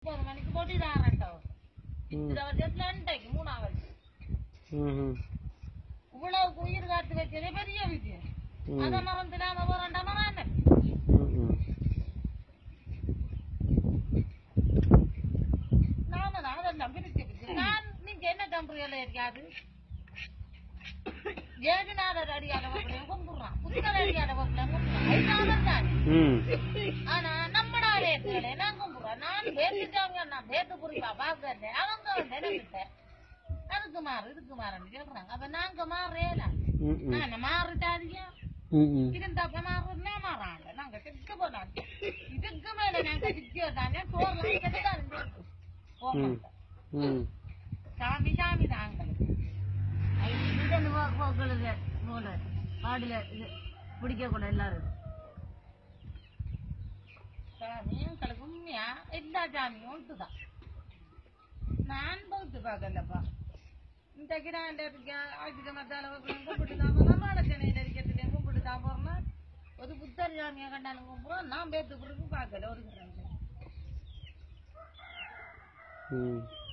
9 மணிக்கு போட்டிடாரண்டா இந்த வருஷத்துல அண்டைக்கு 3வது இவ்வளவு உயிர் காத்து வச்சதே பெரிய விஷயம். அதான் வந்து நாம போறோம்டாமா நான் அதெல்லாம் பிரிச்சு நான் நீங்க என்ன தம்புறையில இருக்காது ஏழுநாளர் அடியாத வக்கலையும் கும்பிடுறான், புத்தர் அடியாத வக்கலையும் கும்பிடுறான். தான் ஆனா நம்மடா வேத்துகளை நான் கும்பிடுறேன். நான் வேத்துட்டாங்க, நான் வேத்து புரிப்பா பாக்குறேன். அவங்க வந்து என்ன அதுக்கு மாறு இதுக்கு மாறுன்னு சொல்றாங்க. அப்ப நாங்க மாறுறேல நான் மாறுட்டாதியா இருந்தாப்ப மாறுறதுனா மாறாங்க. நாங்க திக்க போனாங்க இதுக்கு மேல நாங்க திக்கதானே போறோம். சாமி சாமி தாங்களுக்கு பாடில பிடிக்க கூட எல்லாரும் சாமி எங்களுக்கு உண்மையா எல்லா சாமியும் ஒன்றுதான். நான் பௌத்து பார்க்கலப்பா இந்த கிராண்ட இருக்க ஆட்சிக்க மத்தால கும்பிட்டு தான் நம்மளச்சனையில இருக்கிறதுலையும் கும்பிட்டு தான் போறோம்னா ஒரு புத்தர் சாமியை கண்டாலும் கும்பிடுவோம். நான் பேத்து பிறகு பார்க்கல ஒரு கிராண்ட